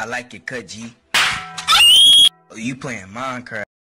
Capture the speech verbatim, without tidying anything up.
I like your cut, G. Oh, you playing Minecraft.